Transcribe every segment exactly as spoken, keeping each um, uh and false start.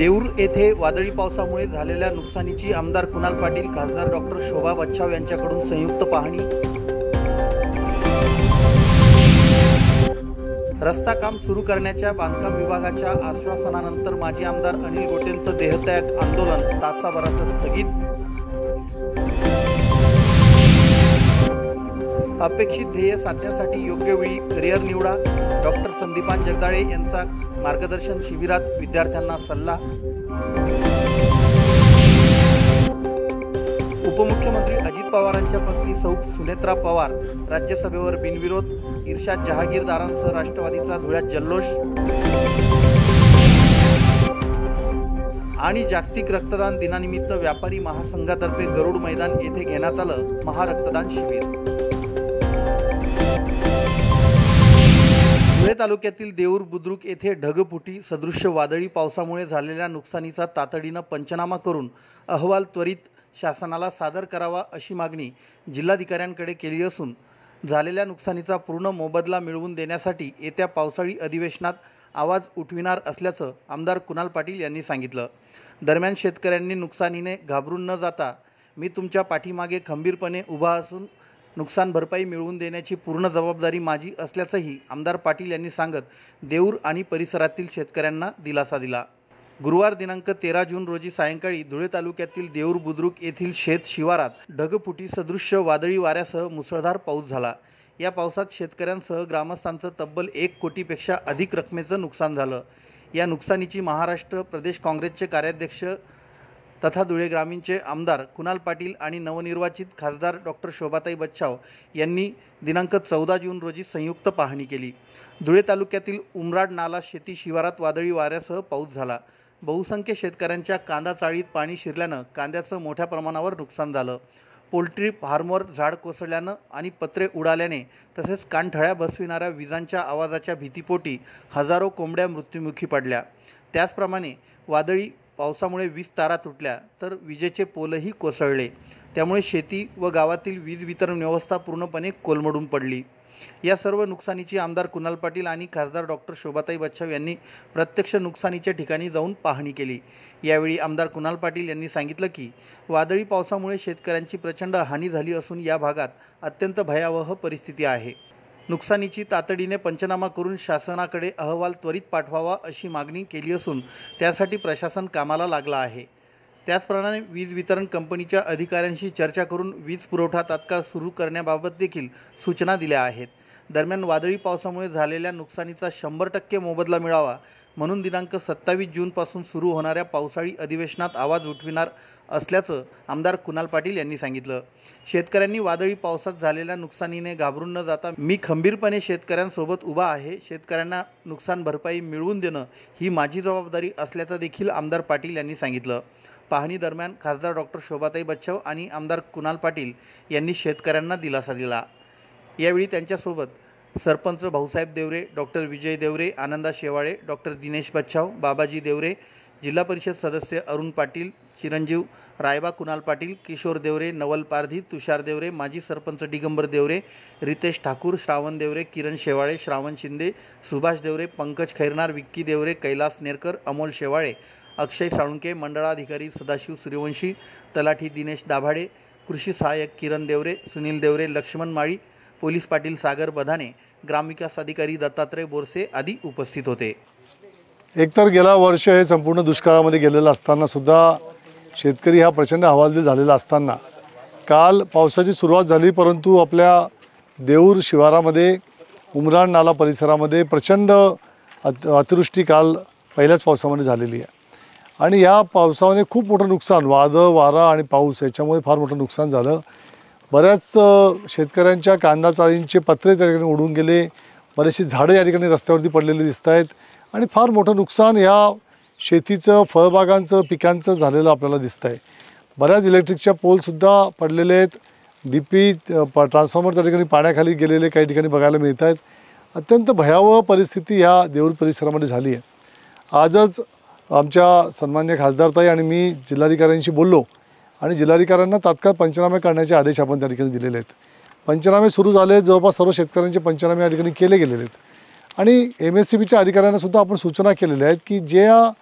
देऊर येथे वादळी पावसामुळे झालेल्या नुकसानीची आमदार कुणाल पाटील, खासदार डॉक्टर शोभा बच्छाव यांच्याकडून संयुक्त पाहणी। रस्ता काम सुरू करण्याच्या बांधकाम विभागाच्या आश्वासनानंतर माजी आमदार अनिल गोटेंचं देहत्याग आंदोलन तासाभरात स्थगित। अपेक्षित ध्येय साधण्यासाठी योग्य वेळी करिअर निवडा, डॉक्टर संदीपान जगदाळे यांचा मार्गदर्शन शिबिरात विद्यार्थ्यांना सल्ला। उपमुख्यमंत्री अजित पवारांच्या पत्नी सौ सुनेत्रा पवार राज्यसभेवर बिनविरोध, इर्शाद जहागीरदारांसह राष्ट्रवादीचा धुळ्यात जल्लोष। आणि जागतिक रक्तदान दिनानिमित्त व्यापारी महासंघातर्फे गरुड मैदान येथे घेण्यात आलं महारक्तदान शिबिर। धुळे तालुक्यातील देऊर बुद्रुक येथे ढगफुटी सदृश्य वादळी पावसामुळे झालेल्या नुकसानीचा तातडीनं पंचनामा करून अहवाल त्वरित शासनाला सादर करावा अशी मागणी जिल्हाधिकाऱ्यांकडे केली असून झालेल्या नुकसानीचा पूर्ण मोबदला मिळवून देण्यासाठी येत्या पावसाळी अधिवेशनात आवाज उठविणार असल्याचं आमदार कुणाल पाटील यांनी सांगितलं। दरम्यान शेतकऱ्यांनी नुकसानीने घाबरून न जाता मी तुमच्या पाठीमागे खंबीरपणे उभा असून नुकसान भरपाई मिळवून देण्याची पूर्ण जबाबदारी माझी असल्याचंही आमदार पाटील यांनी सांगत देऊर आणि परिसरातील शेतकऱ्यांना दिलासा दिला। गुरुवार दिनांक तेरा जून रोजी सायंकाळी धुळे तालुक्यातील देऊर बुद्रुक येथील शेत शिवारात ढगफुटी सदृश्य वादळी वाऱ्यासह मुसळधार पाऊस झाला। या पावसात शेतकऱ्यांसह ग्रामस्थांचं तब्बल एक कोटीपेक्षा अधिक रकमेचं नुकसान झालं। या नुकसानीची महाराष्ट्र प्रदेश काँग्रेसचे कार्याध्यक्ष तथा धुळे ग्रामीणचे आमदार कुणाल पाटील आणि नवनिर्वाचित खासदार डॉक्टर शोभाताई बच्छाव यांनी दिनांक चौदा जून रोजी संयुक्त पाहणी केली। धुळे तालुक्यातील उमराड नाला शेती शिवारात वादळी वाऱ्यासह पाऊस झाला। बहुसंख्य शेतकऱ्यांच्या कांदा चाळीत पाणी शिरल्यानं कांद्याचं मोठ्या प्रमाणावर नुकसान झालं। पोल्ट्री फार्मवर झाड कोसळल्यानं आणि पत्रे उडाल्याने तसेच कानठळ्या बसविणाऱ्या विजांच्या आवाजाच्या भीतीपोटी हजारो कोंबड्या मृत्युमुखी पडल्या। त्याचप्रमाणे वादळी पावसामुळे वीज तारा तुटल्या तर विजेचे पोलही कोसळले। त्यामुळे शेती व गावातील वीज वितरण व्यवस्था पूर्णपणे कोलमडून पडली। या सर्व नुकसानीची आमदार कुणाल पाटील आणि खासदार डॉक्टर शोभाताई बच्छाव यांनी प्रत्यक्ष नुकसानीच्या ठिकाणी जाऊन पाहणी केली। यावेळी आमदार कुणाल पाटील यांनी सांगितलं की वादळी पावसामुळे शेतकऱ्यांची प्रचंड हानी झाली असून या भागात अत्यंत भयावह परिस्थिती आहे। नुकसानीची तातडीने पंचनामा करून शासनाकडे अहवाल त्वरित पाठवावा अशी मागणी केली असून त्यासाठी प्रशासन कामाला लागला आहे। त्याचप्रमाणे वीज वितरण कंपनीच्या अधिकाऱ्यांशी चर्चा करून वीज पुरवठा तात्काळ सुरू करण्याबाबत देखील सूचना दिल्या आहेत। दरम्यान वादळी पावसामुळे झालेल्या नुकसानीचा शंभर टक्के मोबदला मिळावा म्हणून दिनांक सत्तावीस जूनपासून सुरू होणाऱ्या पावसाळी अधिवेशनात आवाज उठविणार असल्याचं आमदार कुणाल पाटील यांनी सांगितलं। शेतकऱ्यांनी वादळी पावसात झालेल्या नुकसानीने घाबरून न जाता मी खंबीरपणे शेतकऱ्यांसोबत उभा आहे, शेतकऱ्यांना नुकसान भरपाई मिळवून देणं ही माझी जबाबदारी असल्याचं देखील आमदार पाटील यांनी सांगितलं। पाहणी दरम्यान खासदार डॉक्टर शोभाताई बच्छाव आणि आमदार कुणाल पाटील यांनी शेतकऱ्यांना दिलासा दिला। यावेळी त्यांच्यासोबत सरपंच भाऊसाहेब देवरे, डॉक्टर विजय देवरे, आनंदा शेवाळे, डॉक्टर दिनेश बच्छाव, बाबाजी देवरे, जिल्हा परिषद सदस्य अरुण पाटील, चिरंजीव रायबा, कुणाल पाटील, किशोर देवरे, नवल पारधी, तुषार देवरे, माजी सरपंच दिगंबर देवरे, रितेश ठाकूर, श्रावण देवरे, किरण शेवाळे, श्रावण शिंदे, सुभाष देवरे, पंकज खैरनार, विक्की देवरे, कैलास नेरकर, अमोल शेवाळे, अक्षय साळुंके, मंडळाधिकारी सदाशिव सूर्यवंशी, तलाठी दिनेश दाभाडे, कृषी सहाय्यक किरण देवरे, सुनील देवरे, लक्ष्मण माळी, पोलीस पाटील सागर बधाने, ग्रामविकास अधिकारी दत्तात्रय बोरसे आदी उपस्थित होते। एकतर गेला वर्ष हे संपूर्ण दुष्काळामध्ये गेलेलं असताना सुद्धा शेतकरी हा प्रचंड हवालदिल झालेला असताना काल पावसाची सुरुवात झाली, परंतु आपल्या देऊर शिवारामध्ये उमराण नाला परिसरामध्ये प्रचंड अतिवृष्टी काल पहिल्याच पावसामध्ये झालेली आहे आणि या पावसामध्ये खूप मोठं नुकसान, वादळ वारा आणि पाऊस याच्यामुळे फार मोठं नुकसान झालं। बऱ्याच शेतकऱ्यांच्या कांदा चाळींचे पत्रे त्या ठिकाणी उडून गेले, बरेचशी झाडं या ठिकाणी रस्त्यावरती पडलेली दिसत आहेत आणि फार मोठं नुकसान ह्या शेतीचं, फळबागांचं, पिकांचं झालेलं आपल्याला दिसतं आहे। बऱ्याच इलेक्ट्रिकच्या पोलसुद्धा पडलेले आहेत, डी पी ट्रान्सफॉर्मर त्या ठिकाणी पाण्याखाली गेलेले काही ठिकाणी बघायला मिळत आहेत। अत्यंत भयावह परिस्थिती ह्या देऊर परिसरामध्ये झाली आहे। आजच आमच्या सन्मान्य खासदारताई आणि मी जिल्हाधिकाऱ्यांशी बोललो आणि जिल्हाधिकाऱ्यांना तात्काळ पंचनामे करण्याचे आदेश आपण त्या ठिकाणी दिलेले आहेत। पंचनामे सुरू झाले, जवळपास सर्व शेतकऱ्यांचे पंचनामे या ठिकाणी केले गेलेले आहेत आणि एम एस सी बीच्या अधिकाऱ्यांना सुद्धा आपण सूचना केलेल्या आहेत की ज्या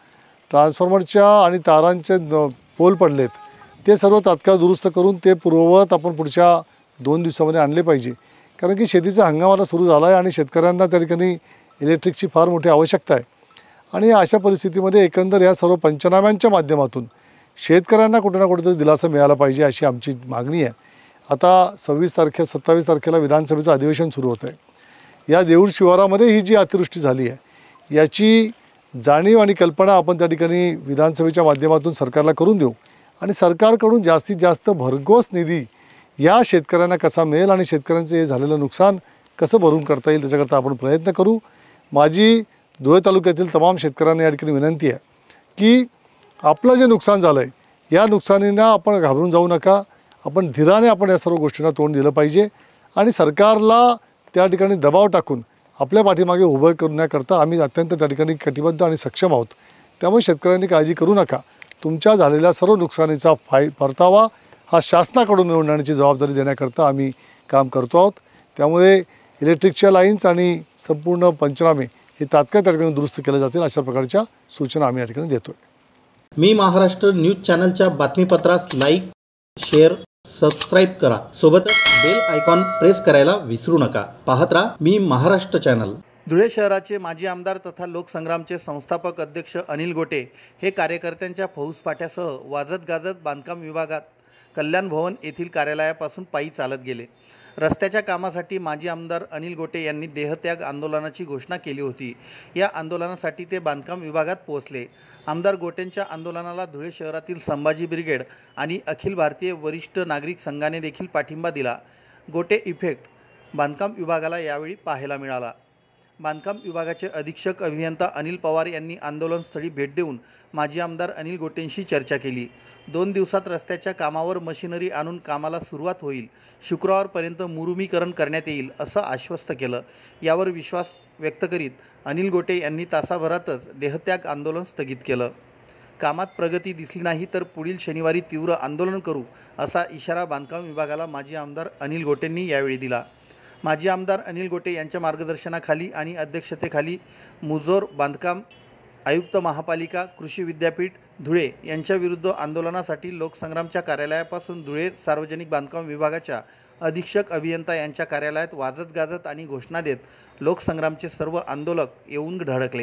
ट्रान्सफॉर्मरच्या आणि तारांचे न पोल पडलेत ते सर्व तात्काळ दुरुस्त करून ते पूर्ववत आपण पुढच्या दोन दिवसामध्ये आणले पाहिजे. कारण की शेतीचा हंगाम आता सुरू झाला आहे आणि शेतकऱ्यांना त्या ठिकाणी इलेक्ट्रिकची फार मोठी आवश्यकता आहे. आणि अशा परिस्थितीमध्ये एकंदर या सर्व पंचनाम्यांच्या माध्यमातून शेतकऱ्यांना कुठे ना कुठेतरी दिलासा मिळाला पाहिजे अशी आमची मागणी आहे. आता सव्वीस तारखे सत्तावीस तारखेला विधानसभेचं अधिवेशन सुरू होतं आहे. या देऊळ शिवारामध्ये ही जी अतिवृष्टी झाली आहे याची जाणीव आणि कल्पना आपण त्या ठिकाणी विधानसभेच्या माध्यमातून सरकारला करून देऊ आणि सरकारकडून जास्तीत जास्त भरघोस निधी या शेतकऱ्यांना कसा मिळेल आणि शेतकऱ्यांचं हे झालेलं नुकसान कसं भरून करता येईल त्याच्याकरता आपण प्रयत्न करू. माझी धुळे तालुक्यातील तमाम शेतकऱ्यांना या ठिकाणी विनंती आहे की आपलं जे नुकसान झालं आहे या नुकसानींना आपण घाबरून जाऊ नका. आपण धीराने आपण या सर्व गोष्टींना तोंड दिलं पाहिजे आणि सरकारला त्या ठिकाणी दबाव टाकून आपल्या पाठीमागे उभं करण्याकरता आम्ही अत्यंत त्या ठिकाणी कटिबद्ध आणि सक्षम आहोत. त्यामुळे शेतकऱ्यांनी काळजी करू नका. तुमच्या झालेल्या सर्व नुकसानीचा फाय परतावा हा शासनाकडून मिळवण्याची जबाबदारी देण्याकरता आम्ही काम करतो आहोत. त्यामुळे इलेक्ट्रिकच्या लाईन्स आणि संपूर्ण पंचनामे हे तात्काळ त्या ठिकाणी दुरुस्त केले जातील अशा प्रकारच्या सूचना आम्ही या ठिकाणी देतो आहे. मी महाराष्ट्र न्यूज चॅनलच्या बातमीपत्रास लाईक, शेअर, सबस्क्राईब करा. सोबतच बेल आयकॉन प्रेस करायला विसरू नका. पाहत राहा मी महाराष्ट्र चॅनल. धुळे शहराचे माजी आमदार तथा लोकसंग्रामचे संस्थापक अध्यक्ष अनिल गोटे हे कार्यकर्त्यांच्या फौजफाट्यासह वाजत गाजत बांधकाम विभागात कल्याण भवन येथील कार्यालयापासून पायी चालत गेले. रस्त्याच्या कामासाठी माजी आमदार अनिल गोटे यांनी देहत्याग आंदोलनाची घोषणा केली होती. या आंदोलनासाठी ते बांधकाम विभागात पोहोचले. आमदार गोटेंच्या आंदोलनाला धुळे शहरातील संभाजी ब्रिगेड आणि अखिल भारतीय वरिष्ठ नागरिक संघाने देखील पाठिंबा दिला. गोटे इफेक्ट बांधकाम विभागाला यावेळी पाहायला मिळाला. बांधकाम विभागाचे अधीक्षक अभियंता अनिल पवार यांनी आंदोलनस्थळी भेट देऊन माजी आमदार अनिल गोटेंशी चर्चा केली. दोन दिवसात रस्त्याच्या कामावर मशिनरी आणून कामाला सुरुवात होईल. शुक्रवारपर्यंत मुरुमीकरण करण्यात येईल असं आश्वस्त केलं. यावर विश्वास व्यक्त करीत अनिल गोटे यांनी तासाभरातच देहत्याग आंदोलन स्थगित केलं. कामात प्रगती दिसली नाही तर पुढील शनिवारी तीव्र आंदोलन करू असा इशारा बांधकाम विभागाला माजी आमदार अनिल गोटेंनी यावेळी दिला. माजी आमदार अनिल गोटे यांच्या मार्गदर्शनाखाली आणि अध्यक्षतेखाली मुजोर बांधकाम आयुक्त महापालिका कृषी विद्यापीठ धुळे यांच्याविरुद्ध आंदोलनासाठी लोकसंग्रामच्या कार्यालयापासून धुळे सार्वजनिक बांधकाम विभागाच्या अधीक्षक अभियंता यांच्या कार्यालयात वाजत गाजत आणि घोषणा देत लोकसंग्रामचे सर्व आंदोलक येऊन धडकले.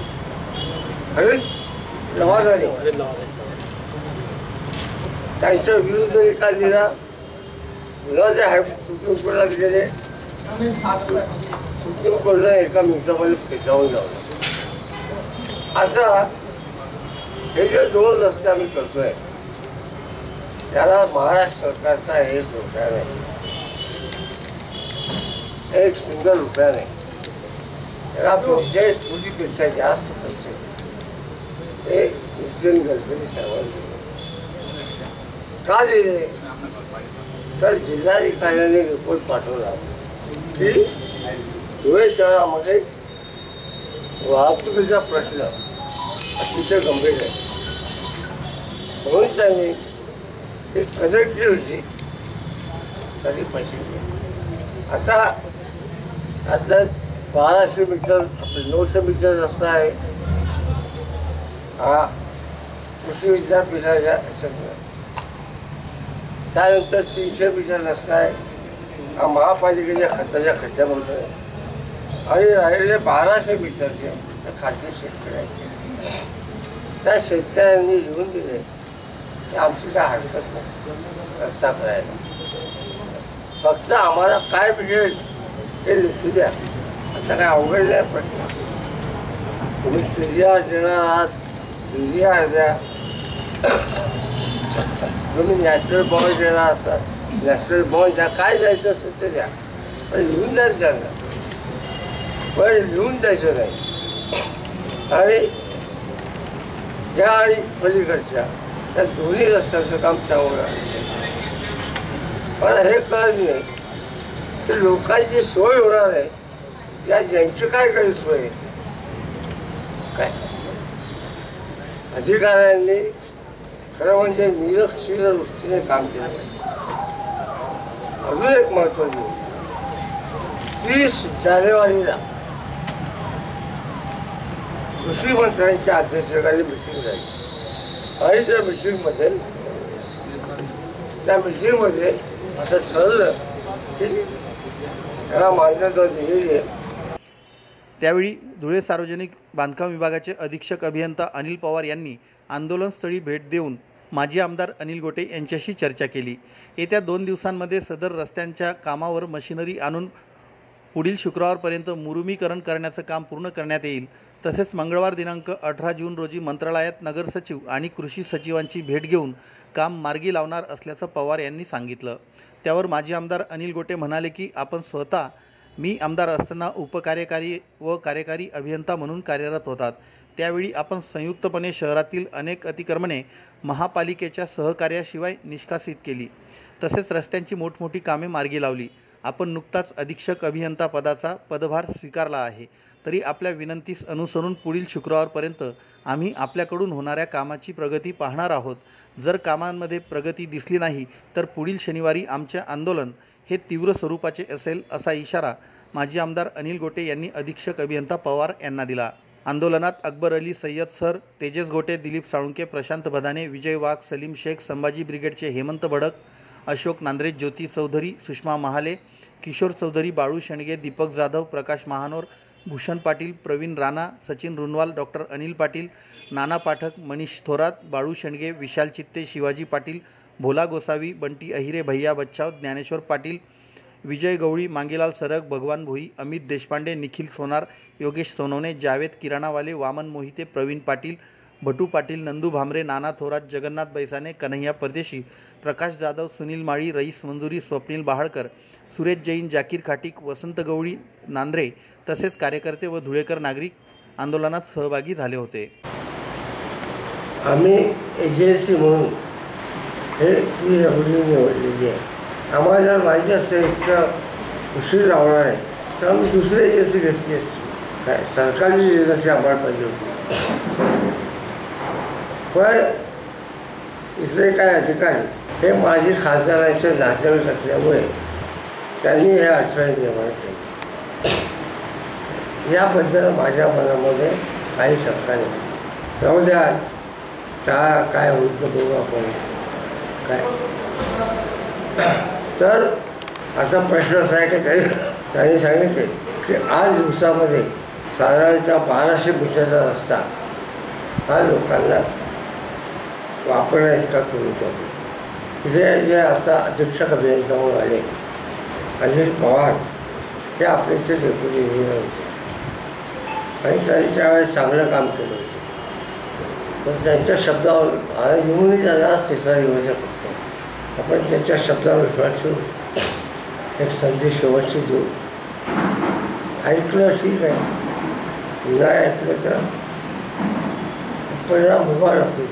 त्यांच्या विरुद्ध निकाल दिला. गेले सुप्रीम कोर्टाने एका मिनिटामध्ये पेचावून लावलं. आता हे जे दोन रस्ते आम्ही करतोय त्याला महाराष्ट्र सरकारचा एक रुपया नाही, एक सिंगल रुपया नाही. त्याला पंचेचाळीस कोटीपेक्षा जास्त पैसे हे नितीन गडकरी साहेबांनी का दिले तर जिल्हाधिकाऱ्याने रिपोर्ट पाठवला की धुळे शहरामध्ये वाहतुकीचा प्रश्न अतिशय गंभीर आहे. म्हणून त्यांनी एक कनेक्टिव्हिटी साठी पैसे दिले. आता आता बाराशे मीटर आपले नऊशे मीटर रस्ता आहे हा कृषी विद्यापीठाच्या क्षेत्रात. त्यानंतर तीनशे मीटर रस्ता आहे हा महापालिकेच्या खताच्या खड्ड्यामध्ये आहे आणि राहिलेले बाराशे मीटरचे खाजगी शेतकऱ्यांचे त्या शेतकऱ्यांनी लिहून दिले की आमची काय हरकत नाही रस्ता करायला, फक्त आम्हाला काय मिळेल हे लिखू द्या. आता काय अवघड नाही प्रश्न. तुम्ही सीडीआर देणार आहात, सीडीआर द्या. तुम्ही नॅशनल बॉन्ड देणार असतात, नॅशनल बॉन्ड द्या. काय द्यायचं असेल ते द्या, पण लिहून द्यायचं त्यांना, पण लिहून द्यायचं नाही. आणि या आणि पलीकडच्या त्या दोन्ही रस्त्याचं काम चांगलं आहे. मला हे कळत नाही की लोकांची सोय होणार आहे या ज्यांची काय काही सोय काय. अधिकाऱ्यांनी खरं म्हणजे निरक्षीर वृत्तीने काम केलं. अजून एक महत्त्वाची तीस जानेवारीला कृषी मंत्र्यांच्या अध्यक्षतेखाली मिटिंग झाली आणि त्या मिटिंगमध्ये त्या मिटिंगमध्ये असं ठरलं की त्याला मान्यता दिलेली आहे. त्यावेळी धुळे सार्वजनिक बांधकाम विभागाचे अधीक्षक अभियंता अनिल पवार यांनी आंदोलनस्थळी भेट देऊन माजी आमदार अनिल गोटे यांच्याशी चर्चा केली. येत्या दोन दिवसांमध्ये सदर रस्त्यांच्या कामावर मशिनरी आणून पुढील शुक्रवारपर्यंत मुरुमीकरण करण्याचं काम पूर्ण करण्यात येईल. तसेच मंगळवार दिनांक अठरा जून रोजी मंत्रालयात नगरसचिव आणि कृषी सचिवांची भेट घेऊन काम मार्गी लावणार असल्याचं पवार यांनी सांगितलं. त्यावर माजी आमदार अनिल गोटे म्हणाले की आपण स्वतः मी आमदार असताना उपकार्यकारी व कार्यकारी अभियंता म्हणून कार्यरत होतात. त्यावेळी आपण संयुक्तपणे शहरातील अनेक अतिक्रमणे महापालिकेच्या सहकार्याशिवाय निष्कासित केली. तसेच रस्त्यांची मोठमोठी कामे मार्गी लावली. आपण नुकताच अधीक्षक अभियंता पदाचा पदभार स्वीकारला आहे. तरी आपल्या विनंतीस अनुसरून पुढील शुक्रवारपर्यंत आम्ही आपल्याकडून होणाऱ्या कामाची प्रगती पाहणार आहोत. जर कामांमध्ये प्रगती दिसली नाही तर पुढील शनिवारी आमचे आंदोलन हे तीव्र स्वरूपाचे असेल असा इशारा माजी आमदार अनिल गोटे यांनी अधीक्षक अभियंता पवार यांना दिला. आंदोलनात अकबर अली, सय्यद सर, तेजस गोटे, दिलीप साळुंके, प्रशांत बदाने, विजय वाघ, सलीम शेख, संभाजी ब्रिगेडचे हेमंत भडक, अशोक नांद्रे, ज्योती चौधरी, सुषमा महाले, किशोर चौधरी, बाळू शेंडगे, दीपक जाधव, प्रकाश महानोर, भूषण पाटील, प्रवीण राणा, सचिन रुनवाल, डॉक्टर अनिल पाटील, नाना पाठक, मनीष थोरात, बाळू शेंडगे, विशाल चित्ते, शिवाजी पाटील, भोला गोसावी, बंटी अहिरे, भैया बच्चाव, ज्ञानेश्वर पाटील, विजय गवळी, मांगीलाल सरग, भगवान भोई, अमित देशपांडे, निखिल सोनार, योगेश सोनवणे, जावेद किराणावाले, वामन मोहिते, प्रवीण पाटील, भटू पाटील, नंदू भामरे, नाना थोरात, जगन्नाथ बैसाने, कन्हैया परदेशी, प्रकाश जाधव, सुनील माळी, रईस मंजुरी, स्वप्नील बहाळकर, सुरेश जैन, जाकीर खाटीक, वसंत गवळी, नांद्रे तसेच कार्यकर्ते व धुळेकर नागरिक आंदोलनात सहभागी झाले होते. आम्ही एजन्सी म्हणून हे पी डब्ल्यू निवडलेली आहे. आम्हाला जर माहिती असतं इतकं उशीर लावणार आहे तर आम्ही दुसरी एजन्सी घेतली असती. काय सरकारची एजन्सी आम्हाला पाहिजे होती. पण इथले काय अधिकारी हे माझी खासदाराचे नातेवाईक असल्यामुळे त्यांनी हे अडचणी निर्माण केली. याबद्दल माझ्या मनामध्ये काही शंका नाही. जाऊ द्या, शाळा काय होईल तर बघू आपण काय. तर असा प्रश्न असा आहे की त्यांनी त्यांनी सांगितले की आठ दिवसामध्ये साधारणतः बाराशे मीटरचा रस्ता हा लोकांना वापरण्याचा करू शकतो. तिथे जे असा अधीक्षक अभियंता म्हणून आले अनिल पवार हे आपले इथे डेप्युटी इंजिनियर होते आणि त्यांनी त्यावेळेस चांगलं काम केलं होतं. पण त्यांच्या शब्दावर मला येऊनही त्याला तिसरा दिवस फक्त आपण त्यांच्या शब्दावर विश्वास ठेवू एक संधी शेवटची देऊ. ऐकलं ठीक आहे, नाही ऐकलं तर परिणाम उभा लागतो.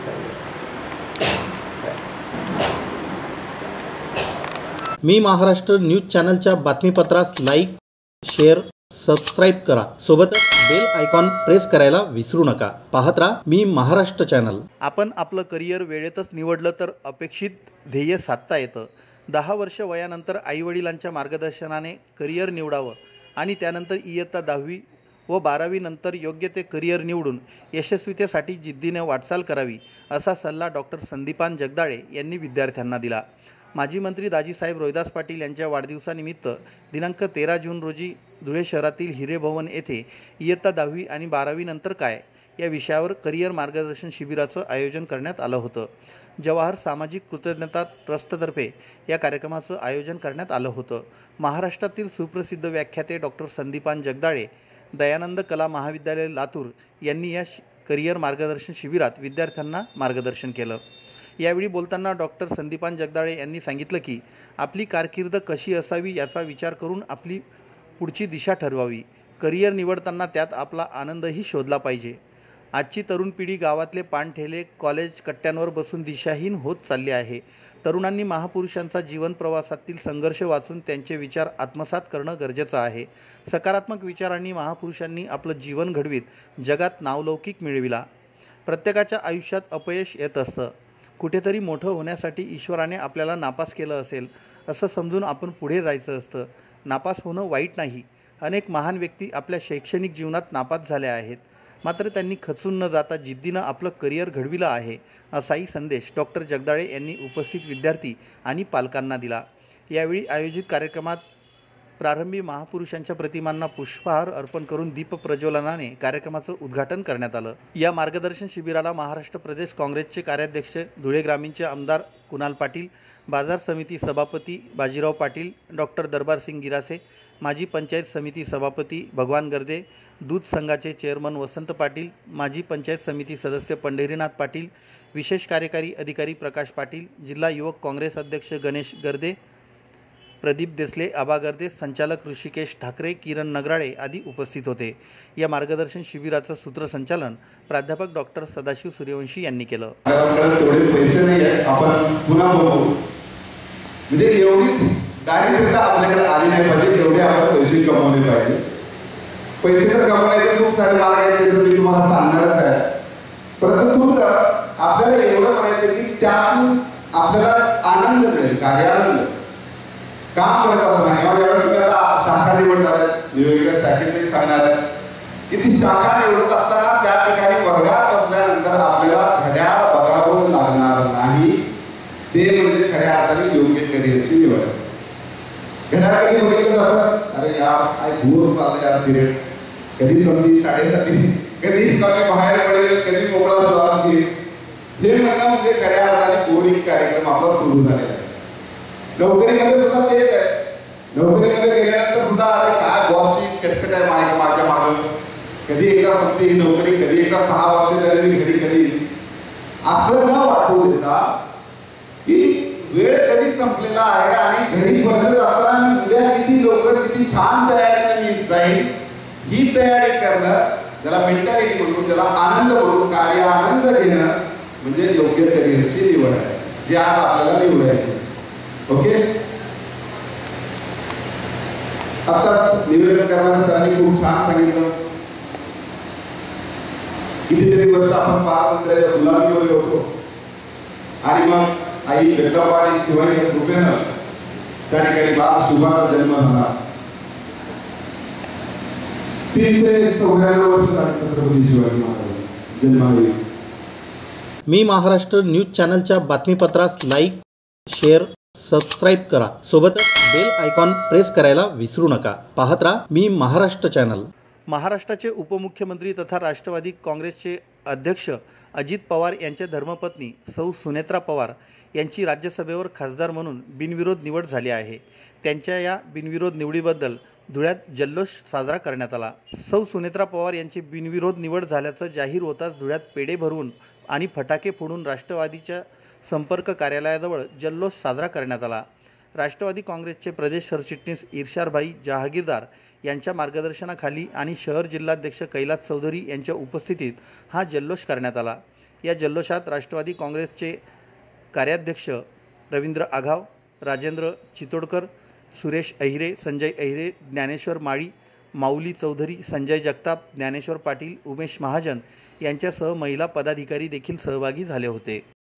मी महाराष्ट्र न्यूज चॅनलच्या बातमीपत्रास लाईक, शेअर, सबस्क्राईब करा. सोबतच बेल आयकॉन प्रेस करायला विसरू नका. पाहत राहा मी महाराष्ट्र चॅनल. आपण आपलं करिअर वेळेतच निवडलं तर अपेक्षित ध्येय साधता येतं. दहा वर्ष वयानंतर आईवडिलांच्या मार्गदर्शनाने करिअर निवडावं आणि त्यानंतर इयत्ता दहावी व बारावी नंतर योग्य ते करिअर निवडून यशस्वीतेसाठी जिद्दीने वाटचाल करावी असा सल्ला डॉक्टर संदीपान जगदाळे यांनी विद्यार्थ्यांना दिला. माजी मंत्री दाजीसाहेब रोहिदास पाटील यांच्या वाढदिवसानिमित्त दिनांक तेरा जून रोजी धुळे शहरातील हिरेभवन येथे इयत्ता दहावी आणि बारावी नंतर काय या विषयावर करिअर मार्गदर्शन शिबिराचं आयोजन करण्यात आलं होतं. जवाहर सामाजिक कृतज्ञता ट्रस्टतर्फे या कार्यक्रमाचं आयोजन करण्यात आलं होतं. महाराष्ट्रातील सुप्रसिद्ध व्याख्याते डॉक्टर संदीपान जगदाळे, दयानंद कला महाविद्यालय लातूर यांनी या करिअर मार्गदर्शन शिबिरात विद्यार्थ्यांना मार्गदर्शन केलं. यावेळी बोलताना डॉक्टर संदीपान जगदाळे यांनी सांगितलं की आपली कारकीर्द कशी असावी याचा विचार करून आपली पुढची दिशा ठरवावी. करिअर निवडताना त्यात आपला आनंदही शोधला पाहिजे. आजची तरुण पिढी गावातले पानठेले कॉलेज कट्ट्यांवर बसून दिशाहीन होत चालली आहे. तरुणांनी महापुरुषांचा जीवन प्रवासातील संघर्ष वाचून त्यांचे विचार आत्मसात करणं गरजेचं आहे. सकारात्मक विचारांनी महापुरुषांनी आपलं जीवन घडवीत जगात नावलौकिक मिळविला. प्रत्येकाच्या आयुष्यात अपयश येत असतं. कुठेतरी मोठं होण्यासाठी ईश्वराने आपल्याला नापास केलं असेल असं समजून आपण पुढे जायचं असतं. नापास होणं वाईट नाही. अनेक महान व्यक्ती आपल्या शैक्षणिक जीवनात नापास झाल्या आहेत. मात्र त्यांनी खचून न जाता जिद्दीनं आपलं करिअर घडविलं आहे असाही संदेश डॉक्टर जगदाळे यांनी उपस्थित विद्यार्थी आणि पालकांना दिला। यावेळी आयोजित कार्यक्रमात प्रारंभी महापुरुषांच्या प्रतिमांना पुष्पहार अर्पण करून दीप प्रज्वलनाने कार्यक्रमाचं उद्घाटन करण्यात आलं। या मार्गदर्शन शिबिराला महाराष्ट्र प्रदेश काँग्रेसचे कार्याध्यक्ष धुळे ग्रामीणचे आमदार कुणाल पाटील, बाजार समिती सभापती बाजीराव पाटील, डॉक्टर दरबारसिंग गिरासे, माजी पंचायत समिती सभापती भगवान गर्दे, दूध संघाचे चेअरमन वसंत पाटील, माजी पंचायत समिती सदस्य पंढरीनाथ पाटील, विशेष कार्यकारी अधिकारी प्रकाश पाटील, जिल्हा युवक काँग्रेस अध्यक्ष गणेश गर्दे, प्रदीप देसले, आबा गर्दे, संचालक ऋषिकेश ठाकरे, किरण नगराळे आदी उपस्थित होते। या मार्गदर्शन शिबिराचं सूत्रसंचालन प्राध्यापक डॉक्टर सदाशिव सूर्यवंशी यांनी केलं। तेवढे पैसे नाही आहेत, आपण पुन्हा बघू, म्हणजे एवढी दारिद्र्यता आपल्याकडे आली नाही पाहिजे, एवढे आपण पैसे कमवले पाहिजे। पैसे तर कमवण्याचे खूप सारे मार्ग आहेत, ते तर मी तुम्हाला सांगणारच आहे, परंतु आपल्याला एवढं म्हणायचं की त्यातून आपल्याला आनंद मिळेल, कार्यानंद काम करत असताना किंवा शाखा निवडणार आहेत, वेगवेगळ्या शाखेचे सांगणार आहेत की ती शाखा निवडत असताना त्या ठिकाणी वर्गात बसल्यानंतर आपल्याला घड्याळ बघावं लागणार नाही, ते म्हणजे खऱ्या अर्थाने योग्य करिअरची निवड। घड्याळ कधी बघितलं जातं, अरे यार काय बोर चाललंय यार पिरियड, कधी संधी साडेसाती, कधी बाहेर पडेल, कधी मोकळा श्वास घेईल, हे म्हणणं म्हणजे खऱ्या अर्थाने बोरिंग कार्यक्रम आपला सुरू झालेला आहे। नोकरीमध्ये सुद्धा तेच आहे, नोकरीमध्ये गेल्यानंतर सुद्धा अरे काय बॉसची कटकट आहे माझ्या माझ्या मागं, कधी एकदा संपते ही नोकरी, कधी एकदा सहा वाजते तरी मी घरी कधी, असं न वाटू देता की वेळ कधी संपलेला आहे आणि घरी परत असताना उद्या किती लवकर किती छान तयारीने मी जाईल, ही तयारी करणं, ज्याला मेंटॅलिटी म्हणून, ज्याला आनंद म्हणून, कार्य आनंद घेणं म्हणजे योग्य करिअरची निवड आहे, जी आज आपल्याला निवडायची। ओके, आताच निवेदन करणाऱ्या सरांनी खूप छान सांगितलं, कितीतरी वर्ष आपण पारतंत्र्याच्या गुलामीवर होतो आणि मग आई जगदंबा आणि शिवाजीच्या कृपेनं त्या ठिकाणी बाळ शुभाचा जन्म झाला। तीनशे चौऱ्याण्णव वर्ष झाली छत्रपती शिवाजी महाराज जन्माला। मी महाराष्ट्र न्यूज चॅनलच्या बातमीपत्रास लाईक, शेअर, सबस्क्राईब करा, सोबतच बेल आयकॉन प्रेस करायला विसरू नका। पाहत राहा मी महाराष्ट्र चॅनल। महाराष्ट्राचे उपमुख्यमंत्री तथा राष्ट्रवादी काँग्रेसचे अध्यक्ष अजित पवार यांच्या धर्मपत्नी सौ सुनेत्रा पवार यांची राज्यसभेवर खासदार म्हणून बिनविरोध निवड झाली आहे। त्यांच्या या बिनविरोध निवडीबद्दल धुळ्यात जल्लोष साजरा करण्यात आला। सौ सुनेत्रा पवार यांची बिनविरोध निवड झाल्याचं जाहीर होताच धुळ्यात पेढे भरवून आणि फटाके फोडून राष्ट्रवादीच्या संपर्क कार्यालयाजवळ जल्लोष साजरा करण्यात आला। राष्ट्रवादी काँग्रेसचे प्रदेश सरचिटणीस इर्शादभाई जहागीरदार यांच्या मार्गदर्शनाखाली आणि शहर जिल्हाध्यक्ष कैलास चौधरी यांच्या उपस्थितीत हा जल्लोष करण्यात आला। या जल्लोषात राष्ट्रवादी काँग्रेसचे कार्याध्यक्ष रवींद्र आघाव, राजेंद्र चितोडकर, सुरेश अहिरे, संजय अहिरे, ज्ञानेश्वर माळी, माऊली चौधरी, संजय जगताप, ज्ञानेश्वर पाटील, उमेश महाजन यांच्यासह महिला पदाधिकारी देखील सहभागी झाले होते।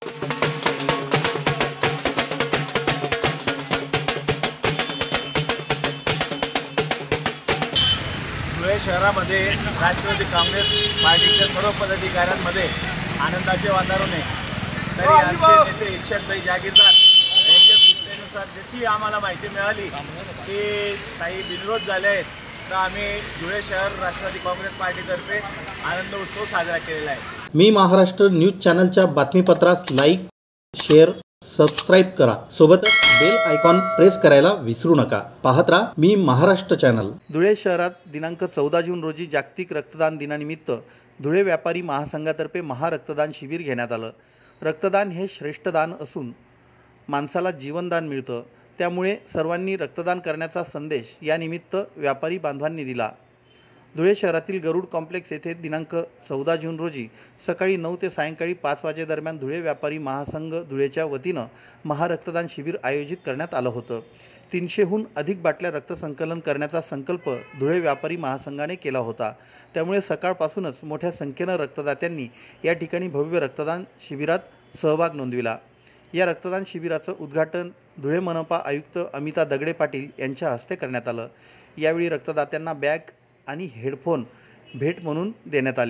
धुळे शहरामध्ये राष्ट्रवादी काँग्रेस पार्टीच्या सर्व पदाधिकाऱ्यांमध्ये आनंदाचे वातावरण आहे। तरी आमचे नेते इर्शादभाई जहागीरदार यांच्या सूचनेनुसार जशी आम्हाला माहिती मिळाली की काही बिनविरोध झाले आहेत, तर आम्ही धुळे शहर राष्ट्रवादी काँग्रेस पार्टीतर्फे आनंद उत्सव साजरा केलेला आहे। मी महाराष्ट्र न्यूज चॅनलच्या बातमीपत्रास लाईक, शेअर, सबस्क्राईब करा, सोबतच बेल आयकॉन प्रेस करायला विसरू नका। पाहत राहा मी महाराष्ट्र चॅनल। धुळे शहरात दिनांक चौदा जून रोजी जागतिक रक्तदान दिनानिमित्त धुळे व्यापारी महासंघातर्फे महारक्तदान शिबिर घेण्यात आलं। रक्तदान हे श्रेष्ठ दान असून माणसाला जीवनदान मिळतं, त्यामुळे सर्वांनी रक्तदान करण्याचा संदेश यानिमित्त व्यापारी बांधवांनी दिला। धुळे शहरातील गरुड कॉम्प्लेक्स येथे दिनांक चौदा जून रोजी सकाळी नऊ ते सायंकाळी पाच वाजेदरम्यान धुळे व्यापारी महासंघ धुळेच्या वतीनं महारक्तदान शिबिर आयोजित करण्यात आलं होतं। तीनशेहून अधिक बाटल्या रक्तसंकलन करण्याचा संकल्प धुळे व्यापारी महासंघाने केला होता, त्यामुळे सकाळपासूनच मोठ्या संख्येनं रक्तदात्यांनी या ठिकाणी भव्य रक्तदान शिबिरात सहभाग नोंदविला। या रक्तदान शिबिराचं उद्घाटन धुळे मनपा आयुक्त अमिता दगडे पाटील यांच्या हस्ते करण्यात आलं। यावेळी रक्तदात्यांना बॅग आणि हेडफोन भेट म्हणून देण्यात आले।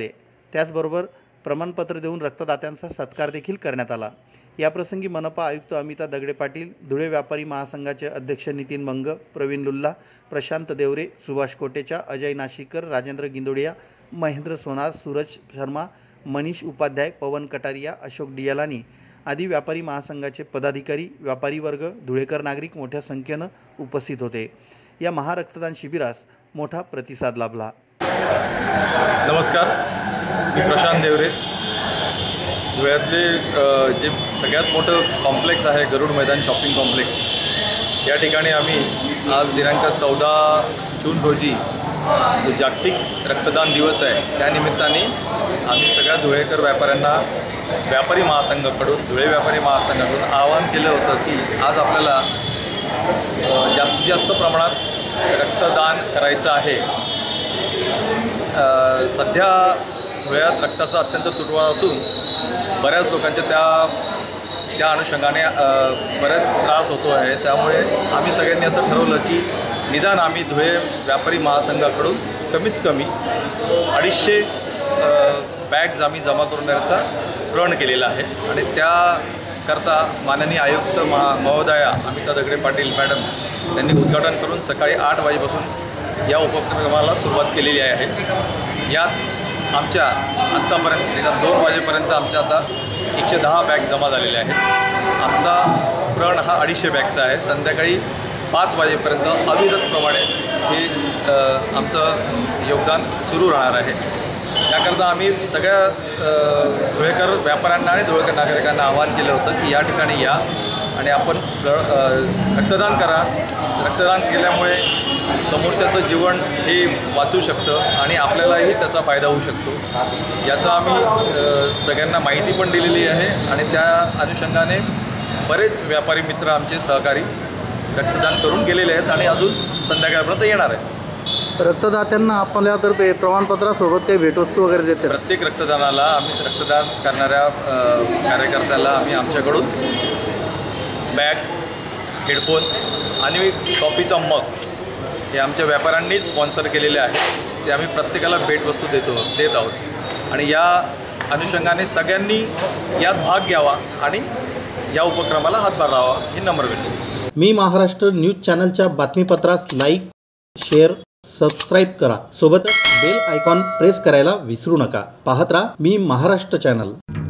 त्याचबरोबर प्रमाणपत्र देऊन रक्तदात्यांचा सत्कार देखील करण्यात आला। याप्रसंगी मनपा आयुक्त अमिता दगडे पाटील, धुळे व्यापारी महासंघाचे अध्यक्ष नितीन मंग, प्रवीण लुल्ला, प्रशांत देवरे, सुभाष कोटेचा, अजय नाशिकर, राजेंद्र गिंदोडिया, महेंद्र सोनार, सूरज शर्मा, मनीष उपाध्याय, पवन कटारिया, अशोक डियालानी आदी व्यापारी महासंघाचे पदाधिकारी, व्यापारी वर्ग, धुळेकर नागरिक मोठ्या संख्येनं उपस्थित होते। या महारक्तदान शिबिरास मोठा प्रतिसाद लाभला। नमस्कार, मी प्रशांत देवरे। धुळ्यातले अ, जे सगळ्यात मोठं कॉम्प्लेक्स आहे गरुड मैदान शॉपिंग कॉम्प्लेक्स, या ठिकाणी आम्ही आज दिनांक चौदा जून रोजी जो जागतिक रक्तदान दिवस आहे त्यानिमित्ताने आम्ही सगळ्या धुळेकर व्यापाऱ्यांना व्यापारी महासंघाकडून धुळे व्यापारी महासंघाकडून आवाहन केलं होतं की आज आपल्याला जास्तीत जास्त प्रमाणात रक्तदान करायचं आहे। सध्या धुळ्यात रक्ताचा अत्यंत तुटवडा असून बऱ्याच लोकांच्या त्या त्या अनुषंगाने बऱ्याच त्रास होतो आहे। त्यामुळे आम्ही सगळ्यांनी असं ठरवलं की निदान आम्ही धुळे व्यापारी महासंघाकडून कमीत कमी अडीचशे बॅग्स आम्ही जमा करून देण्याचा प्रण केलेला आहे आणि त्याकरता माननीय आयुक्त महा महोदया अमिता दगडे पाटील मॅडम यांनी उद्घाटन करून सकाळी आठ वाजेपासून या उपक्रमाला सुरुवात केलेली आहे। यात आमच्या आत्तापर्यंत निदान दोन वाजेपर्यंत आमच्या आता एकशे दहा बॅग जमा झालेल्या आहेत। आमचा प्रण हा अडीचशे बॅगचा आहे। संध्याकाळी पाच वाजेपर्यंत अविरतप्रमाणे हे आमचं योगदान सुरू राहणार आहे। त्याकरता आम्ही सगळ्या धुळेकर व्यापाऱ्यांना आणि धुळेकर नागरिकांना आवाहन केलं होतं की या ठिकाणी या आणि आपण रक्तदान करा। रक्तदान केल्यामुळे समोरच्याचं जीवन हे वाचू शकतं आणि आपल्यालाही त्याचा फायदा होऊ शकतो। याचा आम्ही सगळ्यांना माहिती पण दिलेली आहे आणि त्या अनुषंगाने बरेच व्यापारी मित्र आमचे सहकारी रक्तदान करून गेलेले आहेत आणि अजून संध्याकाळपर्यंत येणार आहेत। रक्तदात्यांना आपल्यातर्फे प्रमाणपत्रासोबत काही भेटवस्तू वगैरे देते? प्रत्येक रक्तदानाला आम्ही रक्तदान करणाऱ्या कार्यकर्त्याला आम्ही आमच्याकडून बॅग, हेडफोन आणि कॉफीचा मग हे आमच्या व्यापाऱ्यांनीच स्पॉन्सर केलेले आहे। ते आम्ही प्रत्येकाला भेटवस्तू देतो देत आहोत आणि या अनुषंगाने सगळ्यांनी यात भाग घ्यावा आणि या उपक्रमाला हातभार लावावा ही नम्र विनंती। मी महाराष्ट्र न्यूज चॅनलच्या बातमीपत्रास लाईक, शेअर, सबस्क्राईब करा। सोबतच बेल आयकॉन प्रेस करायला विसरू नका। पाहत राहा मी महाराष्ट्र चॅनल।